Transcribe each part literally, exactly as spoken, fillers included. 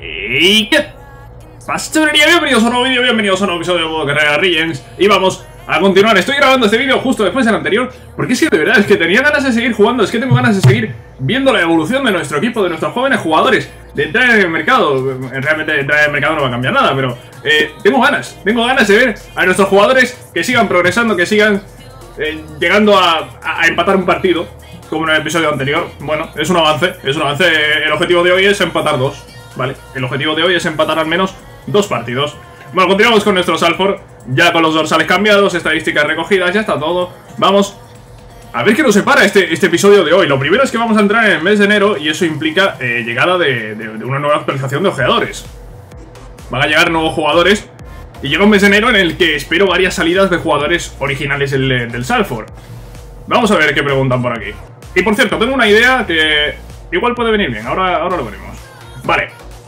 ¿Y qué pasa, chavalería? Bienvenidos a un nuevo vídeo, bienvenidos a un nuevo episodio de Modo Carrera Regents. Y vamos a continuar. Estoy grabando este vídeo justo después del anterior, porque es que de verdad, es que tenía ganas de seguir jugando. Es que tengo ganas de seguir viendo la evolución de nuestro equipo, de nuestros jóvenes jugadores, de entrar en el mercado. Realmente entrar en el mercado no va a cambiar nada, pero eh, tengo ganas, tengo ganas de ver a nuestros jugadores que sigan progresando, que sigan eh, llegando a, a empatar un partido, como en el episodio anterior. Bueno, es un avance, es un avance. El objetivo de hoy es empatar dos, ¿vale? El objetivo de hoy es empatar al menos dos partidos. Bueno, continuamos con nuestro Salford, ya con los dorsales cambiados, estadísticas recogidas, ya está todo. Vamos a ver qué nos separa este, este episodio de hoy. Lo primero es que vamos a entrar en el mes de enero y eso implica eh, llegada de, de, de una nueva actualización de ojeadores. Van a llegar nuevos jugadores y llega un mes de enero en el que espero varias salidas de jugadores originales del, del Salford. Vamos a ver qué preguntan por aquí. Y por cierto, tengo una idea que igual puede venir bien, ahora, ahora lo veremos. Vale.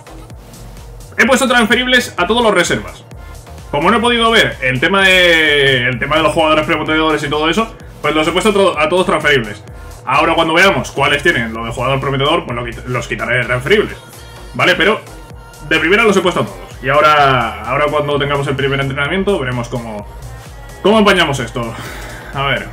He puesto transferibles a todos los reservas. Como no he podido ver el tema de el tema de los jugadores prometedores y todo eso, pues los he puesto a todos transferibles. Ahora cuando veamos cuáles tienen lo de jugador prometedor, pues lo, los quitaré de transferibles. Vale, pero de primera los he puesto a todos. Y ahora, ahora cuando tengamos el primer entrenamiento, veremos cómo, cómo empañamos esto. A ver.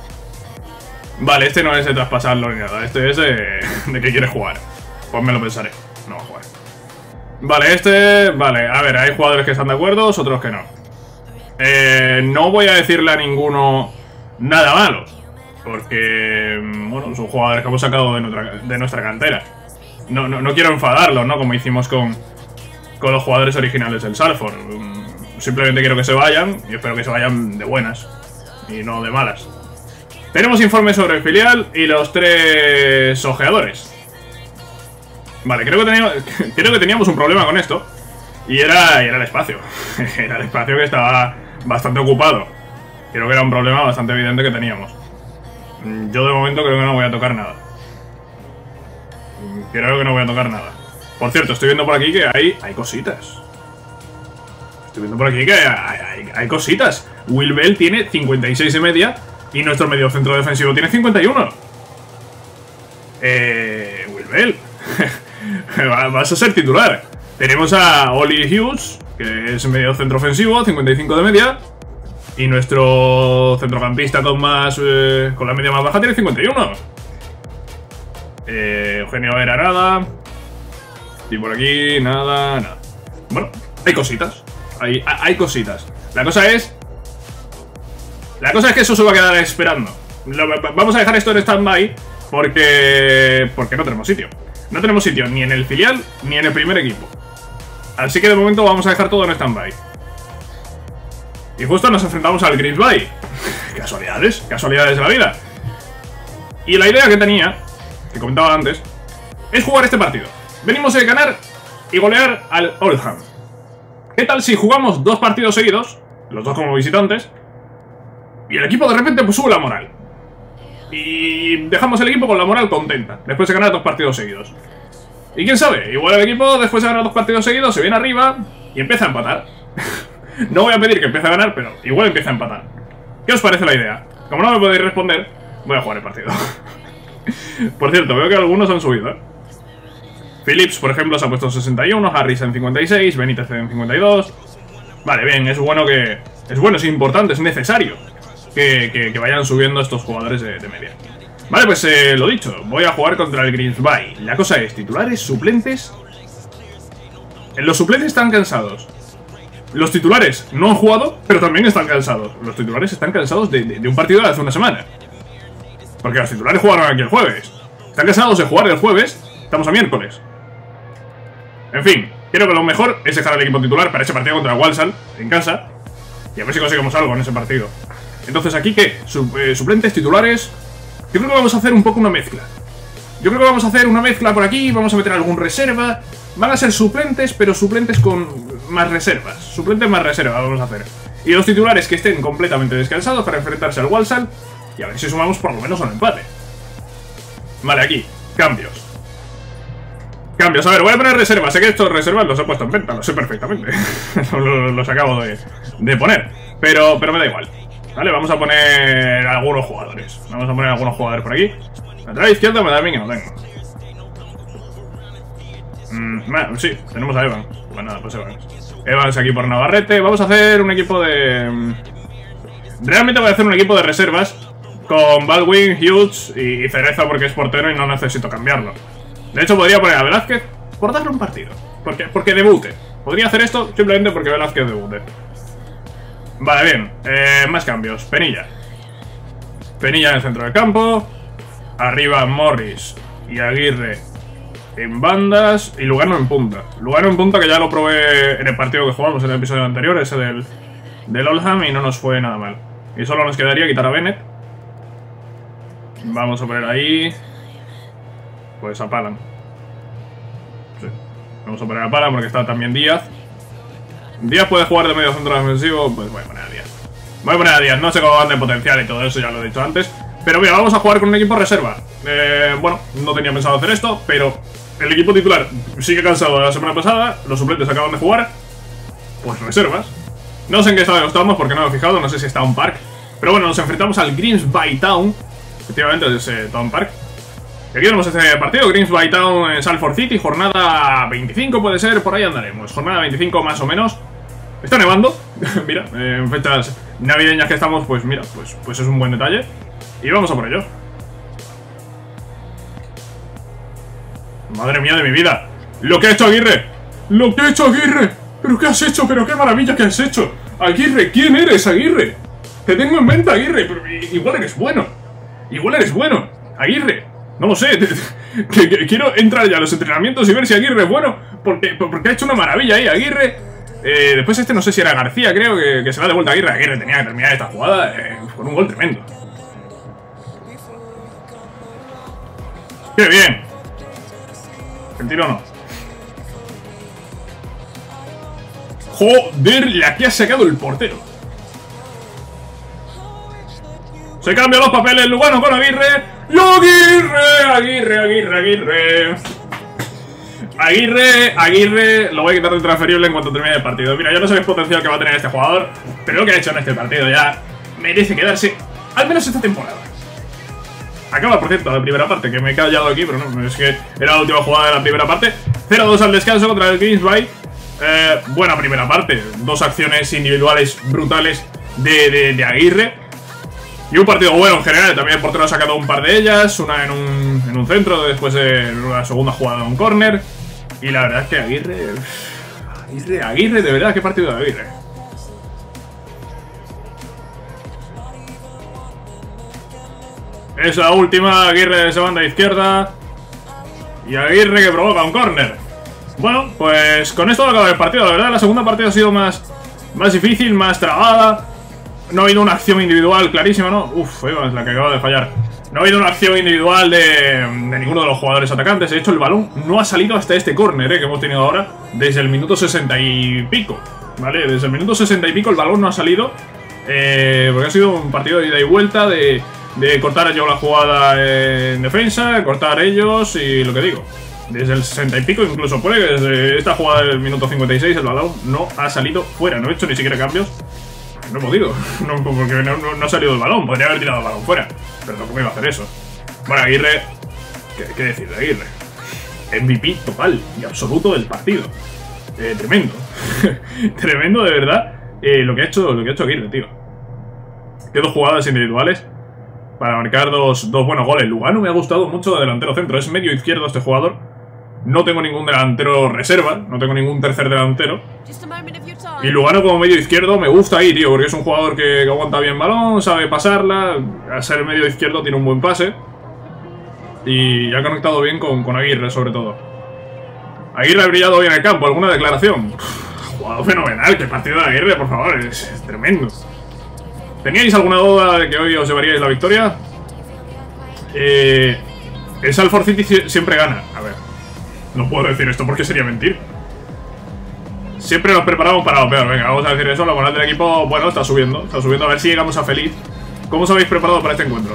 Vale, este no es de traspasarlo ni nada. Este es de, de que quiere jugar. Pues me lo pensaré. No va a jugar. Vale, este... Vale, a ver, hay jugadores que están de acuerdo, otros que no. Eh, no voy a decirle a ninguno nada malo, porque, bueno, son jugadores que hemos sacado de nuestra, de nuestra cantera. No, no, no quiero enfadarlos, ¿no? Como hicimos con, con los jugadores originales del Salford. Simplemente quiero que se vayan, y espero que se vayan de buenas, y no de malas. Tenemos informes sobre el filial y los tres ojeadores. Vale, creo que, teníamos, creo que teníamos un problema con esto. Y era, y era el espacio. Era el espacio que estaba bastante ocupado. Creo que era un problema bastante evidente que teníamos. Yo de momento creo que no voy a tocar nada. Creo que no voy a tocar nada. Por cierto, estoy viendo por aquí que hay, hay cositas. Estoy viendo por aquí que hay, hay, hay cositas. Will Bell tiene cincuenta y seis de media y nuestro mediocentro defensivo tiene cincuenta y uno. Eh... Will Bell. Vas a ser titular. Tenemos a Oli Hughes, que es medio centro ofensivo, cincuenta y cinco de media. Y nuestro centrocampista con más eh, con la media más baja tiene cincuenta y uno. eh, Eugenio era nada. Y por aquí nada, nada. Bueno, hay cositas. Hay, hay cositas. La cosa es La cosa es que eso se va a quedar esperando. Lo, Vamos a dejar esto en stand-by Porque... Porque no tenemos sitio. No tenemos sitio ni en el filial ni en el primer equipo. Así que de momento vamos a dejar todo en stand-by. Y justo nos enfrentamos al Grimsby. Casualidades, casualidades de la vida. Y la idea que tenía, que comentaba antes, es jugar este partido. Venimos a ganar y golear al Oldham. ¿Qué tal si jugamos dos partidos seguidos, los dos como visitantes, y el equipo de repente pues sube la moral? Y dejamos el equipo con la moral contenta, después de ganar dos partidos seguidos. Y quién sabe, igual el equipo después de ganar dos partidos seguidos se viene arriba y empieza a empatar. No voy a pedir que empiece a ganar, pero igual empieza a empatar. ¿Qué os parece la idea? Como no me podéis responder, voy a jugar el partido. Por cierto, veo que algunos han subido, ¿eh? Phillips, por ejemplo, se ha puesto en sesenta y uno, Harris en cincuenta y seis, Benítez en cincuenta y dos. Vale, bien, es bueno que... Es bueno, es importante, es necesario Que, que, que vayan subiendo estos jugadores de, de media. Vale, pues eh, lo dicho, voy a jugar contra el Grimsby. La cosa es, titulares, suplentes. Los suplentes están cansados. Los titulares no han jugado, pero también están cansados. Los titulares están cansados de, de, de un partido de hace una semana. Porque los titulares jugaron aquí el jueves. Están cansados de jugar el jueves. Estamos a miércoles. En fin, creo que lo mejor es dejar al equipo titular para ese partido contra Walsall en casa. Y a ver si conseguimos algo en ese partido. Entonces, ¿aquí qué? Sup eh, suplentes, titulares. Yo creo que vamos a hacer un poco una mezcla. Yo creo que vamos a hacer una mezcla por aquí. Vamos a meter algún reserva. Van a ser suplentes, pero suplentes con más reservas. Suplentes más reservas vamos a hacer. Y los titulares que estén completamente descansados para enfrentarse al Walsall. Y a ver si sumamos por lo menos un empate. Vale, aquí, cambios. Cambios, a ver, voy a poner reservas. Sé que estos reservas los he puesto en venta, lo sé perfectamente. los, los acabo de, de poner. Pero, pero me da igual. Vale, vamos a poner algunos jugadores. Vamos a poner algunos jugadores por aquí. Lateral izquierda me da bien que no tengo. Mm, bueno, sí, tenemos a Evans. Bueno, nada, pues Evans. Evans aquí por Navarrete. Vamos a hacer un equipo de... Realmente voy a hacer un equipo de reservas con Baldwin, Hughes y Cereza porque es portero y no necesito cambiarlo. De hecho, podría poner a Velázquez por darle un partido. Porque, porque debute. Podría hacer esto simplemente porque Velázquez debute. Vale, bien. Eh, más cambios. Penilla. Penilla en el centro del campo. Arriba Morris y Aguirre en bandas. Y Lugano en punta. Lugano en punta que ya lo probé en el partido que jugamos en el episodio anterior, ese del, del Oldham, y no nos fue nada mal. Y solo nos quedaría quitar a Bennett. Vamos a poner ahí... Pues a Palan. Sí. Vamos a poner a Palan porque está también Díaz. Díaz puede jugar de medio centro defensivo. Pues voy a poner a Díaz. Voy a poner a Díaz. No sé cómo van de potencial y todo eso, ya lo he dicho antes. Pero mira, vamos a jugar con un equipo reserva. eh, Bueno, no tenía pensado hacer esto, pero el equipo titular sigue cansado de la semana pasada. Los suplentes acaban de jugar. Pues reservas. No sé en qué estado estamos porque no me he fijado. No sé si está un park. Pero bueno, nos enfrentamos al Grimsby Town. Efectivamente es eh, Town Park. Y aquí tenemos este partido, Grimsby Town en Salford City. Jornada veinticinco puede ser, por ahí andaremos. Jornada veinticinco más o menos. Está nevando. Mira, eh, en fechas navideñas que estamos, pues mira, pues, pues es un buen detalle. Y vamos a por ello. Madre mía de mi vida. Lo que ha hecho Aguirre. Lo que ha hecho Aguirre. ¿Pero qué has hecho? ¿Pero qué maravilla que has hecho? Aguirre, ¿quién eres, Aguirre? Te tengo en mente, Aguirre. Pero igual eres bueno. Igual eres bueno. Aguirre. No lo sé. que, que, quiero entrar ya a los entrenamientos y ver si Aguirre es bueno. Porque, porque ha hecho una maravilla ahí, Aguirre. Eh, después este no sé si era García, creo que, que se va de vuelta a Aguirre. Aguirre tenía que terminar esta jugada eh, con un gol tremendo. ¡Qué bien! El tiro no. ¡Joder! La que ha sacado el portero. Se cambian los papeles Lugano con Aguirre. ¡Y Aguirre! Aguirre, Aguirre, Aguirre. Aguirre, Aguirre. Lo voy a quitar del transferible en cuanto termine el partido. Mira, yo no sé el potencial que va a tener este jugador, pero lo que ha hecho en este partido ya merece quedarse, al menos esta temporada. Acaba, por cierto, la primera parte, que me he callado aquí, pero no, es que era la última jugada de la primera parte. cero dos al descanso contra el Grimsby. Eh, buena primera parte. Dos acciones individuales brutales de, de, de Aguirre. Y un partido bueno en general. También el portero ha sacado un par de ellas. Una en un, en un centro, después de una segunda jugada en un córner. Y la verdad es que Aguirre... Aguirre, Aguirre, de verdad, qué partido de Aguirre. Esa última, Aguirre de esa banda izquierda. Y Aguirre que provoca un córner. Bueno, pues con esto acaba el partido. La verdad, la segunda parte ha sido más, más difícil, más trabada. No ha habido una acción individual clarísima, ¿no? Uf, es la que acaba de fallar. No ha habido una acción individual de, de ninguno de los jugadores atacantes. De hecho, el balón no ha salido hasta este córner ¿eh? que hemos tenido ahora. Desde el minuto sesenta y pico. ¿Vale? Desde el minuto sesenta y pico el balón no ha salido. Eh, porque ha sido un partido de ida y vuelta de... De cortar yo la jugada en defensa, cortar ellos y lo que digo. Desde el sesenta y pico, incluso puede que desde esta jugada del minuto cincuenta y seis el balón no ha salido fuera. No he hecho ni siquiera cambios. No he podido, no, porque no, no, no ha salido el balón. Podría haber tirado el balón fuera, pero tampoco iba a hacer eso. Bueno, Aguirre, ¿qué, qué decir de Aguirre? M V P total y absoluto del partido. Eh, tremendo. Tremendo de verdad eh, lo, que ha hecho, lo que ha hecho Aguirre, tío. Que dos jugadas individuales para marcar dos, dos buenos goles. Lugano me ha gustado mucho de delantero centro. Es medio izquierdo este jugador. No tengo ningún delantero reserva. No tengo ningún tercer delantero. Y Lugano como medio izquierdo me gusta ahí, tío. Porque es un jugador que, que aguanta bien balón, sabe pasarla. Al ser medio izquierdo tiene un buen pase. Y ha conectado bien con, con Aguirre, sobre todo. Aguirre ha brillado hoy en el campo. ¿Alguna declaración? Uf, jugado fenomenal. Qué partido de Aguirre, por favor. Es, es tremendo. ¿Teníais alguna duda de que hoy os llevaríais la victoria? Eh, el Salford City siempre gana. A ver, no puedo decir esto porque sería mentir. Siempre nos preparamos para lo peor. Venga, vamos a decir eso. La moral del equipo, bueno, está subiendo. Está subiendo, a ver si llegamos a feliz. ¿Cómo os habéis preparado para este encuentro?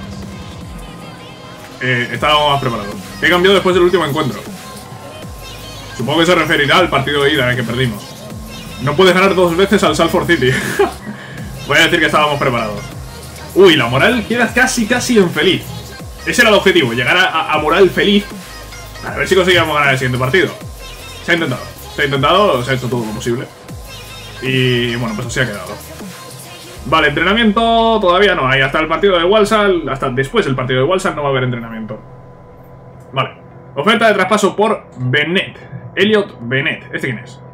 Eh, estábamos más preparados. ¿Qué cambiado después del último encuentro? Supongo que se referirá al partido de ida en el que perdimos. No puedes ganar dos veces al Salford City. Voy a decir que estábamos preparados. Uy, la moral queda casi, casi en feliz. Ese era el objetivo, llegar a, a moral feliz. A ver si conseguíamos ganar el siguiente partido. Se ha intentado. Se ha intentado, se ha hecho todo lo posible. Y bueno, pues así ha quedado. Vale, entrenamiento todavía no hay. Hasta el partido de Walsall, hasta después del partido de Walsall no va a haber entrenamiento. Vale. Oferta de traspaso por Bennett. Elliot Bennett. ¿Este quién es?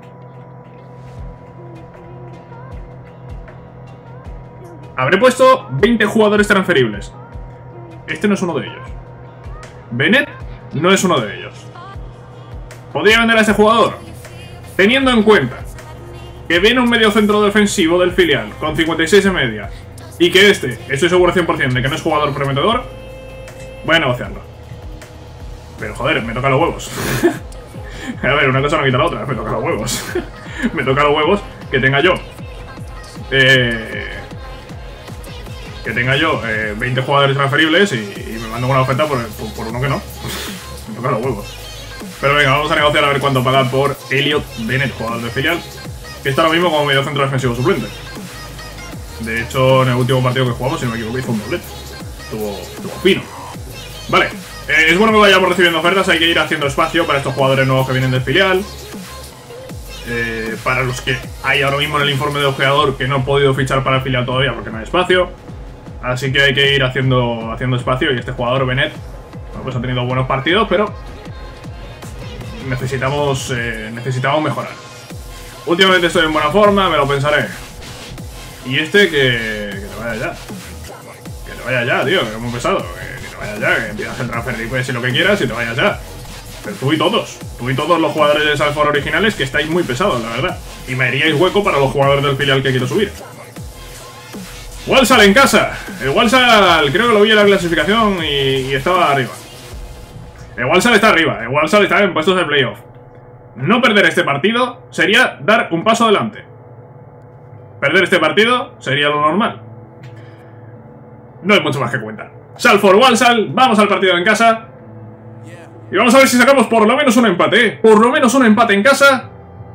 Habré puesto veinte jugadores transferibles. Este no es uno de ellos. Bennett no es uno de ellos. ¿Podría vender a este jugador? Teniendo en cuenta que viene un medio centro defensivo del filial con cincuenta y seis de media y que este, estoy seguro cien por cien de que no es jugador prometedor, voy a negociarlo. Pero joder, me toca los huevos. A ver, una cosa no quita la otra, me toca los huevos. Me toca los huevos que tenga yo eh, que tenga yo eh, veinte jugadores transferibles y, y me mando una oferta por, por, por uno que no. Me toca los huevos. Pero venga, vamos a negociar a ver cuánto pagar por Elliot Bennett, jugador de filial, que está ahora mismo como medio centro defensivo suplente. De hecho, en el último partido que jugamos, si no me equivoco, hizo un doblete. Estuvo, estuvo fino. Vale, eh, es bueno que vayamos recibiendo ofertas, hay que ir haciendo espacio para estos jugadores nuevos que vienen del filial. Eh, para los que hay ahora mismo en el informe de ojeador que no he podido fichar para el filial todavía porque no hay espacio. Así que hay que ir haciendo, haciendo espacio y este jugador, Bennett, bueno, pues ha tenido buenos partidos, pero necesitamos, eh, necesitamos mejorar. Últimamente estoy en buena forma, me lo pensaré. Y este que, que te vaya ya. Que te vaya ya, tío, que es muy pesado. Que, que te vaya ya, que empiezas el transfer y puedes decir lo que quieras y te vayas ya. Pero tú y todos, tú y todos los jugadores de Salford originales que estáis muy pesados, la verdad. Y me haríais hueco para los jugadores del filial que quiero subir. Walsall en casa. El Walsall creo que lo vi en la clasificación y, y estaba arriba. El Walsall está arriba, el Walsall está en puestos de playoff. No perder este partido sería dar un paso adelante. Perder este partido sería lo normal. No hay mucho más que cuentar. Salford Walsall, vamos al partido en casa. Y vamos a ver si sacamos por lo menos un empate, ¿eh? Por lo menos un empate en casa.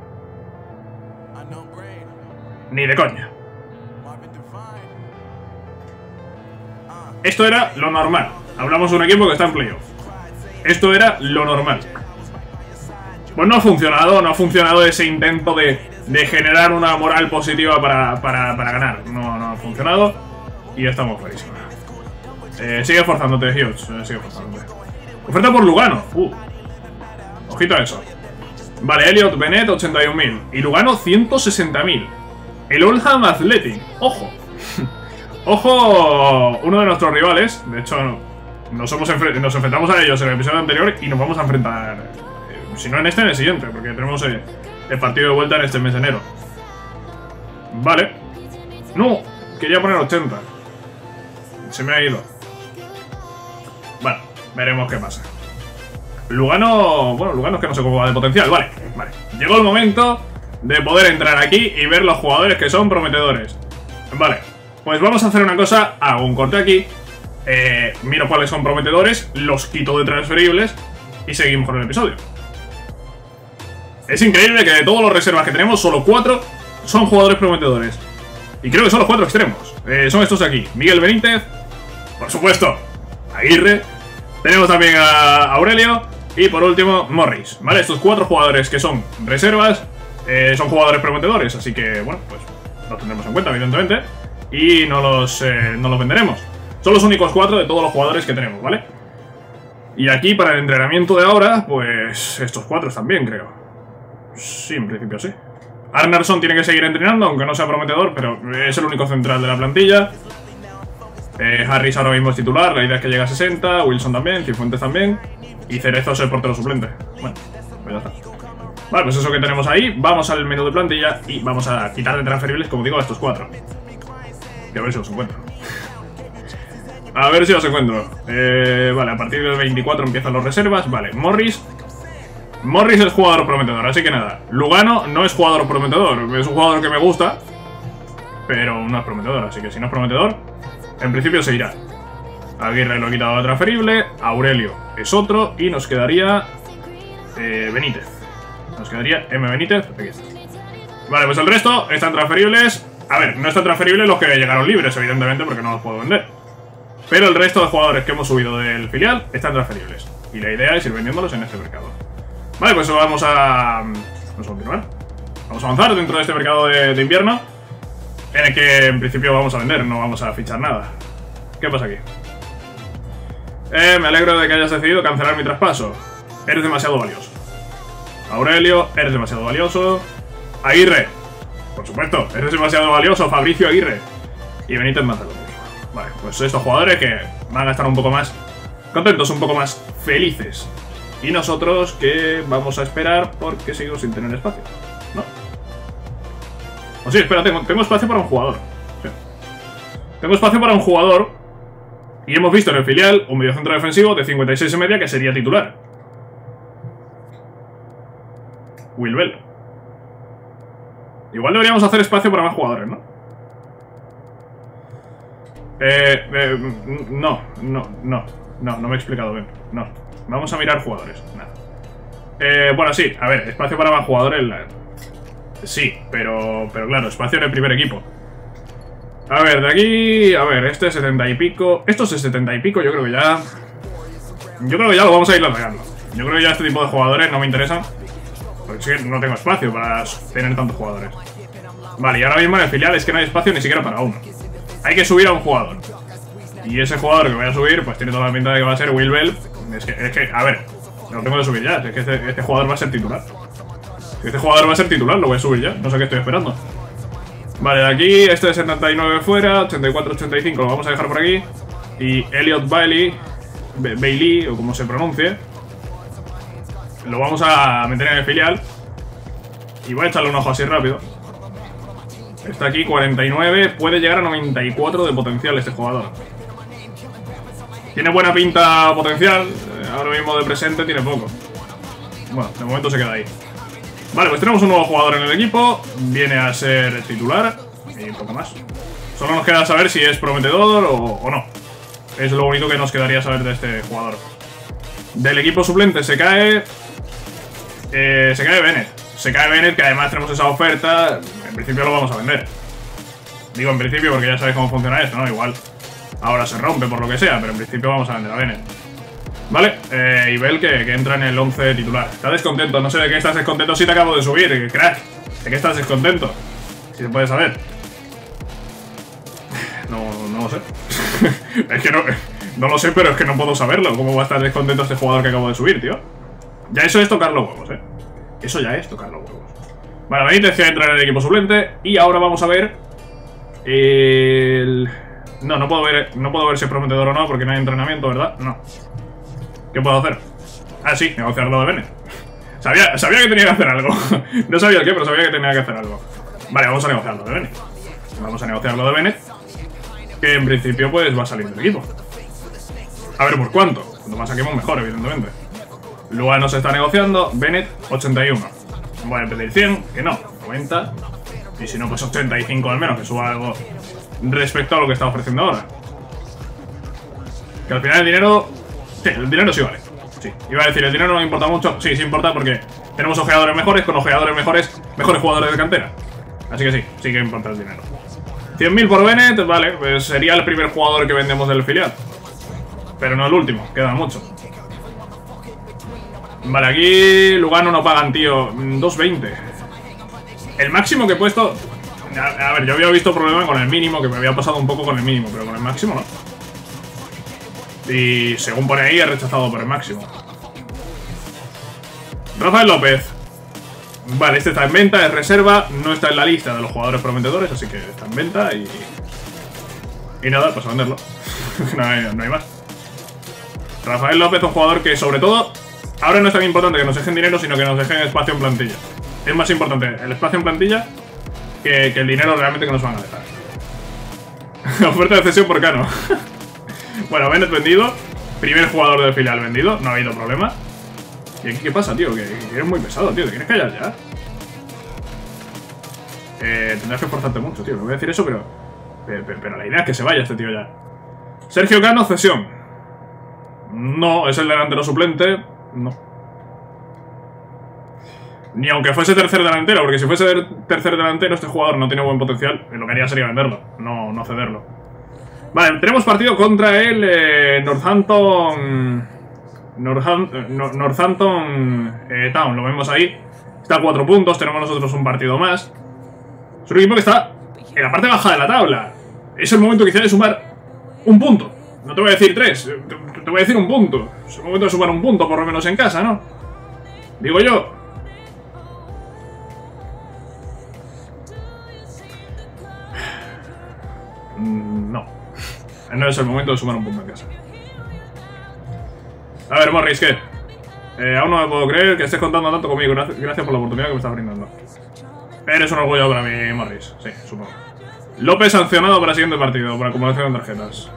Ni de coña. Esto era lo normal. Hablamos de un equipo que está en playoff. Esto era lo normal. Pues no ha funcionado, no ha funcionado ese intento de, de generar una moral positiva para, para, para ganar. No, no ha funcionado. Y ya estamos clarísimos. Eh, sigue esforzándote, Hughes. Eh, sigue esforzándote. Oferta por Lugano. Uh. Ojito a eso. Vale, Elliot Bennett, ochenta y un mil. Y Lugano, ciento sesenta mil. El Oldham Athletic. Ojo. Ojo, uno de nuestros rivales. De hecho, nos, hemos enfre nos enfrentamos a ellos en el episodio anterior y nos vamos a enfrentar, eh, si no en este, en el siguiente, porque tenemos eh, el partido de vuelta en este mes de enero. Vale. No, quería poner ochenta. Se me ha ido. Bueno, veremos qué pasa. Lugano... Bueno, Lugano es que no sé cómo va de potencial. Vale, vale. Llegó el momento de poder entrar aquí y ver los jugadores que son prometedores. Vale, pues vamos a hacer una cosa. Hago un corte aquí. Eh, miro cuáles son prometedores, los quito de transferibles y seguimos con el episodio. Es increíble que de todos los reservas que tenemos, solo cuatro son jugadores prometedores. Y creo que son los cuatro extremos. Eh, son estos de aquí. Miguel Benítez, por supuesto, Aguirre. Tenemos también a Aurelio. Y por último, Morris. Vale, estos cuatro jugadores que son reservas eh, son jugadores prometedores. Así que, bueno, pues los tendremos en cuenta, evidentemente. Y no los, eh, no los venderemos. Son los únicos cuatro de todos los jugadores que tenemos, ¿vale? Y aquí, para el entrenamiento de ahora, pues estos cuatro también, creo. Sí, en principio sí. Arnarsson tiene que seguir entrenando, aunque no sea prometedor, pero es el único central de la plantilla. Eh, Harris ahora mismo es titular, la idea es que llegue a sesenta, Wilson también, Cifuentes también. Y Cerezo es el portero suplente. Bueno, pues ya está. Vale, pues eso que tenemos ahí. Vamos al menú de plantilla y vamos a quitar de transferibles, como digo, a estos cuatro. Y a ver si los encuentro. A ver si los encuentro. Eh, vale, a partir del veinticuatro empiezan los reservas. Vale, Morris. Morris es jugador prometedor, así que nada. Lugano no es jugador prometedor. Es un jugador que me gusta, pero no es prometedor, así que si no es prometedor, en principio se irá. Aguirre lo he quitado de transferible. Aurelio es otro. Y nos quedaría eh, Benítez. Nos quedaría M. Benítez. Aquí está. Vale, pues el resto están transferibles. A ver, no están transferibles los que llegaron libres, evidentemente, porque no los puedo vender. Pero el resto de jugadores que hemos subido del filial están transferibles. Y la idea es ir vendiéndolos en este mercado. Vale, pues vamos a... Vamos a continuar. Vamos a avanzar dentro de este mercado de, de invierno, en el que en principio vamos a vender, no vamos a fichar nada. ¿Qué pasa aquí? Eh, me alegro de que hayas decidido cancelar mi traspaso. Eres demasiado valioso. Aurelio, eres demasiado valioso. Aguirre, por supuesto, eres demasiado valioso. Fabricio Aguirre. Y Benítez más de lo mismo. Vale, pues estos jugadores que van a estar un poco más contentos, un poco más felices. Y nosotros que vamos a esperar porque sigo sin tener espacio, ¿no? O sí, espera, tengo, tengo espacio para un jugador. Sí. Tengo espacio para un jugador. Y hemos visto en el filial un mediocentro defensivo de cincuenta y seis y media que sería titular. Will Bell. Igual deberíamos hacer espacio para más jugadores, ¿no? Eh, eh, no, no, no, no, no me he explicado bien. No, vamos a mirar jugadores. Nada. Eh, bueno, sí, a ver, espacio para más jugadores. La... Sí, pero, pero claro, espacio en el primer equipo. A ver, de aquí, a ver, este es setenta y pico. Estos es setenta y pico, yo creo que ya... Yo creo que ya lo vamos a ir largando. Yo creo que ya este tipo de jugadores no me interesan, porque es que no tengo espacio para tener tantos jugadores. Vale, y ahora mismo en el filial es que no hay espacio ni siquiera para uno. Hay que subir a un jugador. Y ese jugador que voy a subir, pues tiene toda la pinta de que va a ser Will Bell. Es que, es que a ver, lo tengo que subir ya. Es que este, este jugador va a ser titular. Si este jugador va a ser titular, lo voy a subir ya. No sé qué estoy esperando. Vale, de aquí, este de setenta y nueve fuera, ochenta y cuatro ochenta y cinco lo vamos a dejar por aquí. Y Elliot Bailey, Bailey, o como se pronuncie, lo vamos a meter en el filial. Y voy a echarle un ojo así rápido. Está aquí, cuarenta y nueve, puede llegar a noventa y cuatro de potencial este jugador. Tiene buena pinta potencial, ahora mismo de presente tiene poco. Bueno, de momento se queda ahí. Vale, pues tenemos un nuevo jugador en el equipo. Viene a ser titular y poco más. Solo nos queda saber si es prometedor o, o no. Es lo único que nos quedaría saber de este jugador. Del equipo suplente se cae... Eh, se cae Bennett. Se cae Bennett, que además tenemos esa oferta. En principio lo vamos a vender. Digo en principio porque ya sabéis cómo funciona esto, ¿no? Igual ahora se rompe por lo que sea, pero en principio vamos a vender a Bennett. Vale, eh, y Bell que, que entra en el once titular. Está descontento, no sé de qué estás descontento si te acabo de subir, crack. ¿De qué estás descontento? Si se puede saber. No, no lo sé. Es que no, no lo sé, pero es que no puedo saberlo. ¿Cómo va a estar descontento este jugador que acabo de subir, tío? Ya eso es tocar los huevos, eh. Eso ya es tocar los huevos. Vale, me intención entrar en el equipo suplente. Y ahora vamos a ver el... No, no puedo ver, no puedo ver si es prometedor o no, porque no hay entrenamiento, ¿verdad? No. ¿Qué puedo hacer? Ah, sí, negociar lo de Bennett. Sabía, sabía que tenía que hacer algo. No sabía el qué, pero sabía que tenía que hacer algo. Vale, vamos a negociar lo de Bennett. Vamos a negociar lo de Bennett, que en principio pues va a salir del equipo. A ver por cuánto. Cuanto más saquemos mejor, evidentemente. Lugano se está negociando. Bennett, ochenta y uno. Voy a pedir cien, que no, noventa. Y si no, pues ochenta y cinco al menos, que suba algo respecto a lo que está ofreciendo ahora. Que al final el dinero... Sí, el dinero sí vale. Sí, iba a decir, el dinero no me importa mucho. Sí, sí importa porque tenemos ojeadores mejores. Con ojeadores mejores, mejores jugadores de cantera. Así que sí, sí que importa el dinero. cien mil por Bennett, vale, pues sería el primer jugador que vendemos del filial. Pero no el último, queda mucho. Vale, aquí Lugano no pagan, tío. dos veinte. El máximo que he puesto... A, a ver, yo había visto problema con el mínimo, que me había pasado un poco con el mínimo, pero con el máximo no. Y según pone ahí, he rechazado por el máximo. Rafael López. Vale, este está en venta, es reserva. No está en la lista de los jugadores prometedores, así que está en venta y... Y nada, pues a venderlo. no, hay, no hay más. Rafael López, un jugador que sobre todo... Ahora no es tan importante que nos dejen dinero, sino que nos dejen espacio en plantilla. Es más importante el espacio en plantilla que, que el dinero realmente que nos van a dejar. Oferta de cesión por Cano. Bueno, Bennett vendido. Primer jugador del filial vendido. No ha habido problema. ¿Y aquí qué pasa, tío? Que, que eres muy pesado, tío. ¿Te quieres callar ya? Eh, tendrás que esforzarte mucho, tío. No voy a decir eso, pero, pero... Pero la idea es que se vaya este tío ya. Sergio Cano, cesión. No, es el delantero suplente. No. Ni aunque fuese tercer delantero, porque si fuese tercer delantero este jugador no tiene buen potencial, lo que haría sería venderlo, no, no cederlo. Vale, tenemos partido contra el eh, Northampton Northam Northampton eh, Town, lo vemos ahí. Está a cuatro puntos, tenemos nosotros un partido más. Es un equipo que está en la parte baja de la tabla. Es el momento quizá de sumar un punto. No te voy a decir tres, te, te voy a decir un punto. Es el momento de sumar un punto, por lo menos en casa, ¿no? Digo yo. No. No es el momento de sumar un punto en casa. A ver, Morris, ¿qué? Eh, aún no me puedo creer que estés contando tanto conmigo. Gracias, gracias por la oportunidad que me estás brindando. Eres un orgullo para mí, Morris. Sí, supongo. López sancionado para el siguiente partido, por acumulación de tarjetas.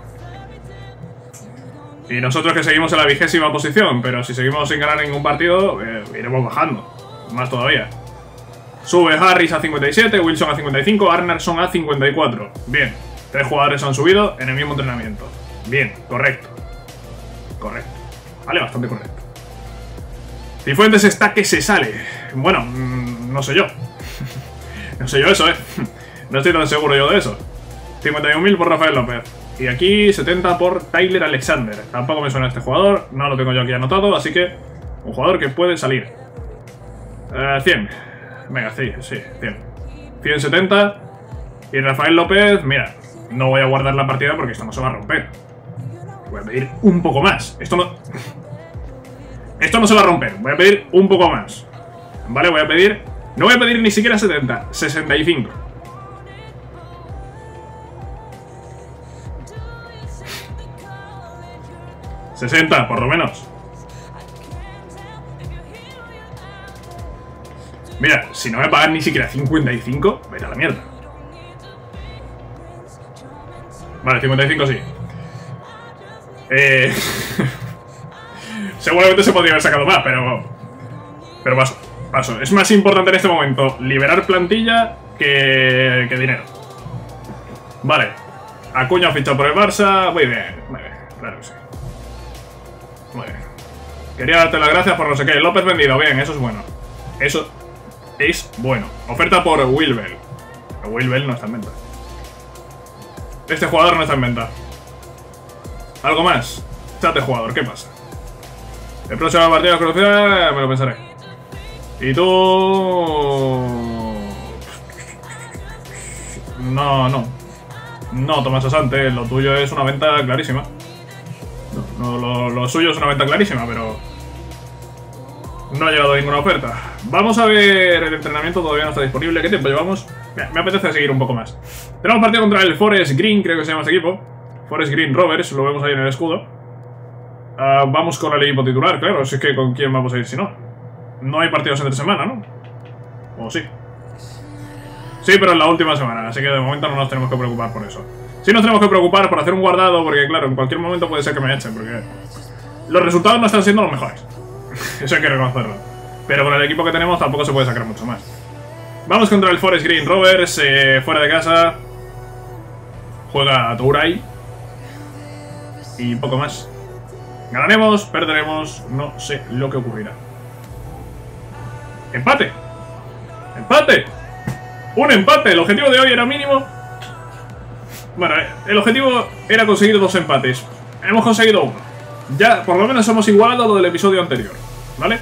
Y nosotros que seguimos en la vigésima posición, pero si seguimos sin ganar ningún partido, eh, iremos bajando. Más todavía. Sube Harris a cincuenta y siete, Wilson a cincuenta y cinco, Arnerson a cincuenta y cuatro. Bien. Tres jugadores han subido en el mismo entrenamiento. Bien, correcto. Correcto. Vale, bastante correcto. Cifuentes está que se sale. Bueno, mmm, no sé yo. No sé yo eso, eh. No estoy tan seguro yo de eso. cincuenta y un mil por Rafael López. Y aquí setenta por Tyler Alexander. Tampoco me suena este jugador. No lo tengo yo aquí anotado, así que un jugador que puede salir. Uh, cien. Venga, sí, sí, cien. ciento setenta. Y Rafael López, mira, no voy a guardar la partida porque esto no se va a romper. Voy a pedir un poco más. Esto no... Esto no se va a romper. Voy a pedir un poco más. Vale, voy a pedir... No voy a pedir ni siquiera setenta. sesenta y cinco. sesenta, por lo menos. Mira, si no me pagan ni siquiera cincuenta y cinco, vete a la mierda. Vale, cincuenta y cinco sí. Eh... Seguramente se podría haber sacado más, pero... Pero paso, paso. Es más importante en este momento liberar plantilla que, que dinero. Vale. Acuña fichado por el Barça. Muy bien, muy bien, claro que sí. Muy bien. Quería darte las gracias por no sé qué. López vendido, bien, eso es bueno. Eso es bueno. Oferta por Wilbel. Wilbel no está en venta. Este jugador no está en venta. ¿Algo más? Chate jugador, ¿qué pasa? El próximo partido crucial me lo pensaré. Y tú... No, no. No, Tomás Asante, lo tuyo es una venta clarísima. No, no, lo, lo suyo es una venta clarísima, pero... No ha llegado ninguna oferta. Vamos a ver, el entrenamiento todavía no está disponible. ¿Qué tiempo llevamos? Mira, me apetece seguir un poco más. Tenemos partido contra el Forest Green, creo que se llama este equipo. Forest Green Rovers, lo vemos ahí en el escudo. Uh, vamos con el equipo titular, claro. Si es que con quién vamos a ir si no. No hay partidos entre semana, ¿no? ¿O sí? Sí, pero en la última semana, así que de momento no nos tenemos que preocupar por eso. Sí nos tenemos que preocupar por hacer un guardado, porque claro, en cualquier momento puede ser que me echen, porque los resultados no están siendo los mejores. Eso hay que reconocerlo. Pero con el equipo que tenemos tampoco se puede sacar mucho más. Vamos contra el Forest Green Rovers, eh, fuera de casa. Juega Touray. Y poco más. Ganaremos, perderemos, no sé lo que ocurrirá. ¡Empate! ¡Empate! ¡Un empate! El objetivo de hoy era mínimo. Bueno, el objetivo era conseguir dos empates. Hemos conseguido uno. Ya, por lo menos hemos igualado lo del episodio anterior, ¿vale?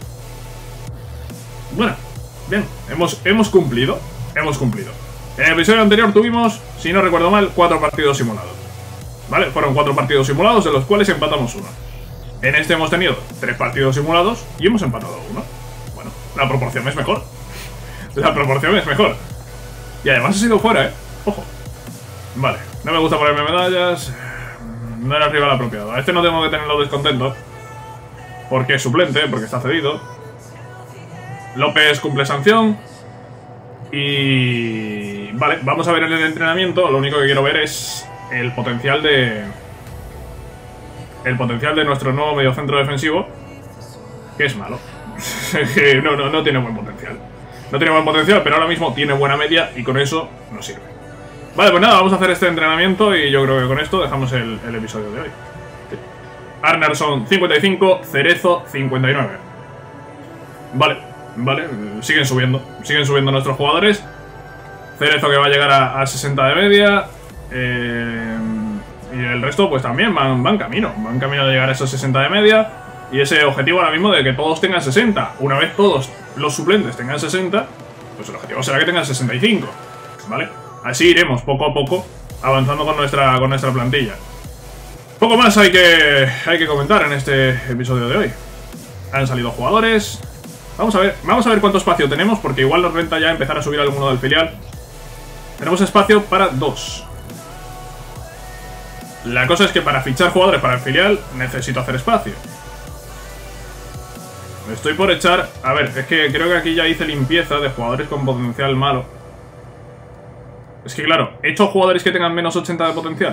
Bueno, bien, hemos, hemos cumplido. Hemos cumplido. En el episodio anterior tuvimos, si no recuerdo mal, cuatro partidos simulados. ¿Vale? Fueron cuatro partidos simulados, de los cuales empatamos uno. En este hemos tenido tres partidos simulados y hemos empatado uno. Bueno, la proporción es mejor. La proporción es mejor. Y además ha sido fuera, ¿eh? Ojo. Vale, no me gusta ponerme medallas. No era el rival apropiado. A este no tengo que tenerlo descontento, porque es suplente, porque está cedido. López cumple sanción. Y... Vale, vamos a ver en el entrenamiento. Lo único que quiero ver es el potencial de... El potencial de nuestro nuevo mediocentro defensivo, que es malo. no, no, no tiene buen potencial. No tiene buen potencial, pero ahora mismo tiene buena media y con eso nos sirve. Vale, pues nada, vamos a hacer este entrenamiento y yo creo que con esto dejamos el, el episodio de hoy. Sí. Arnerson cincuenta y cinco, Cerezo cincuenta y nueve. Vale, vale, siguen subiendo. Siguen subiendo nuestros jugadores. Cerezo que va a llegar a, a sesenta de media. Eh... Y el resto pues también van, van camino, van camino de llegar a esos sesenta de media. Y ese objetivo ahora mismo de que todos tengan sesenta. Una vez todos los suplentes tengan sesenta, pues el objetivo será que tengan sesenta y cinco, ¿vale? Así iremos poco a poco avanzando con nuestra, con nuestra plantilla. Poco más hay que, hay que comentar en este episodio de hoy. Han salido jugadores. Vamos a ver, vamos a ver cuánto espacio tenemos, porque igual nos renta ya empezar a subir alguno del filial. Tenemos espacio para dos. La cosa es que para fichar jugadores para el filial necesito hacer espacio. Me estoy por echar... A ver, es que creo que aquí ya hice limpieza de jugadores con potencial malo. Es que claro, ¿he hecho jugadores que tengan menos ochenta de potencial?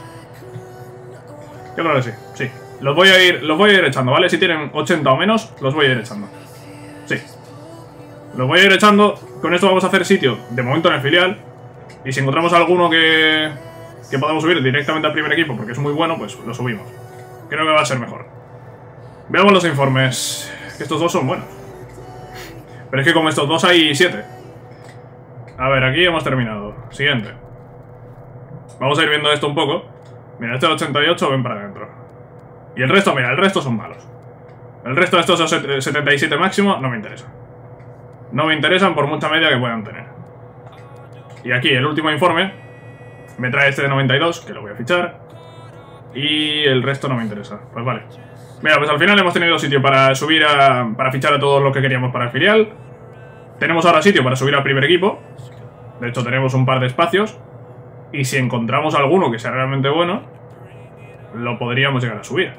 Yo creo que sí, sí. Los voy a ir, los voy a ir echando, ¿vale? Si tienen ochenta o menos, los voy a ir echando. Sí. Los voy a ir echando. Con esto vamos a hacer sitio, de momento en el filial. Y si encontramos alguno que, que podamos subir directamente al primer equipo, porque es muy bueno, pues lo subimos. Creo que va a ser mejor. Veamos los informes. Que estos dos son buenos. Pero es que con estos dos hay siete. A ver, aquí hemos terminado. Siguiente. Vamos a ir viendo esto un poco. Mira, este ochenta y ocho ven para adentro. Y el resto, mira, el resto son malos. El resto de estos setenta y siete máximo no me interesa. No me interesan por mucha media que puedan tener. Y aquí el último informe me trae este de noventa y dos, que lo voy a fichar. Y el resto no me interesa. Pues vale. Mira, pues al final hemos tenido sitio para subir a... para fichar a todos los que queríamos para el filial. Tenemos ahora sitio para subir al primer equipo. De hecho tenemos un par de espacios. Y si encontramos alguno que sea realmente bueno, lo podríamos llegar a subir.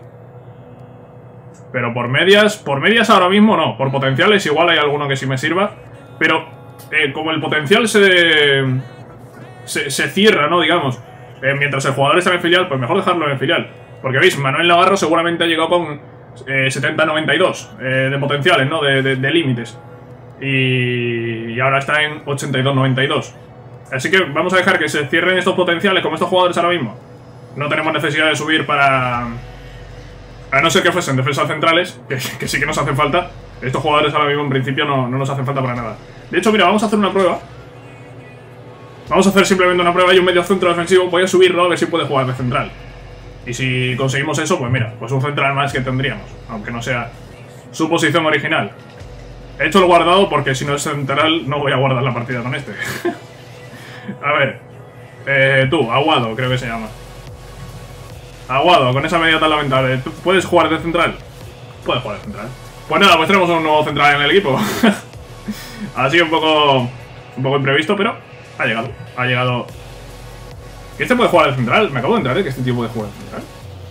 Pero por medias, por medias ahora mismo no. Por potenciales igual hay alguno que sí me sirva. Pero eh, como el potencial se, se, se cierra, ¿no? Digamos, eh, mientras el jugador está en el filial, pues mejor dejarlo en el filial. Porque veis, Manuel Navarro seguramente ha llegado con eh, setenta noventa y dos eh, de potenciales, ¿no? De, de, de límites. Y, y ahora está en ochenta y dos noventa y dos. Así que vamos a dejar que se cierren estos potenciales como estos jugadores ahora mismo. No tenemos necesidad de subir para... A no ser que fuesen defensas centrales, que, que sí que nos hacen falta. Estos jugadores ahora mismo en principio no, no nos hacen falta para nada. De hecho, mira, vamos a hacer una prueba. Vamos a hacer simplemente una prueba y un medio centro defensivo. Voy a subirlo a ver si puede jugar de central. Y si conseguimos eso, pues mira, pues un central más que tendríamos. Aunque no sea su posición original. He hecho el guardado porque si no es central no voy a guardar la partida con este. A ver, eh, tú, Aguado, creo que se llama. Aguado, con esa medida tan lamentable. ¿Tú puedes jugar de central? Puedes jugar de central. Pues nada, pues tenemos un nuevo central en el equipo. Así un poco un poco imprevisto, pero ha llegado. Ha llegado. ¿Que este puede jugar de central? Me acabo de enterar de que este tío puede jugar de central.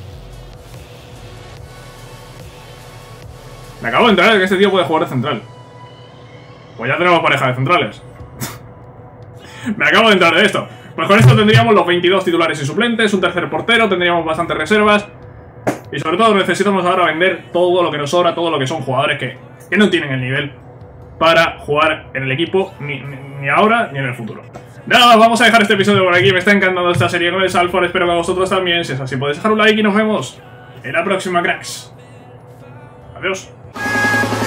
Me acabo de enterar de que este tío puede jugar de central. Pues ya tenemos pareja de centrales. Me acabo de enterar de esto. Pues con esto tendríamos los veintidós titulares y suplentes, un tercer portero, tendríamos bastantes reservas. Y sobre todo necesitamos ahora vender todo lo que nos sobra, todo lo que son jugadores que, que no tienen el nivel para jugar en el equipo, ni, ni, ni ahora ni en el futuro. Nada, vamos a dejar este episodio por aquí. Me está encantando esta serie con el Salford, espero que a vosotros también. Si es así, podéis dejar un like y nos vemos en la próxima, cracks. Adiós.